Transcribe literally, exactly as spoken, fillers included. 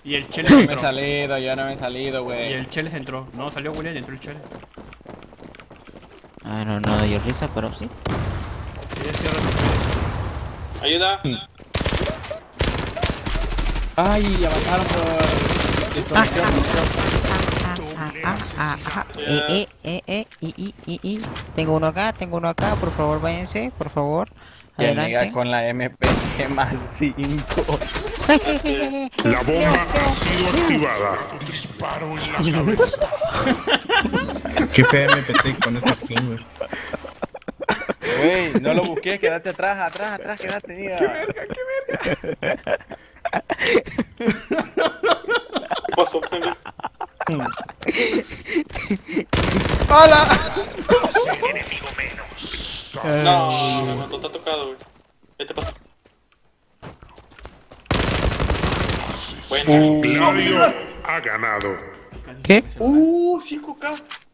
Y el Chele Yo se no me he entró. salido, yo no me he salido, Y güey. el Chele se entró. No, salió William y entró el Chele. Ah, no, no dio risa, pero sí. Sí, es que ahora se Ayuda. Ay, ya mataron por desconexión. Ah, ah, ah. Eh, eh, eh, eh, y, y, y, y. Tengo uno acá, tengo uno acá, por favor, váyanse, por favor. Y el nega Adelante. con la M P G más cinco. La bomba ha sido activada. Disparo en la cabeza. ¿Qué P M P T con esa skin, güey? Güey, no lo busqué, quédate atrás, atrás, atrás, quédate, nega. ¡Qué verga, qué verga! ¿Qué pasó, pendejo? ¡Hola! No, no, no, no, está tocado, güey. ¿Qué te pasa? Bueno. Gladio ha ganado. ¿Qué? Uh, cinco K.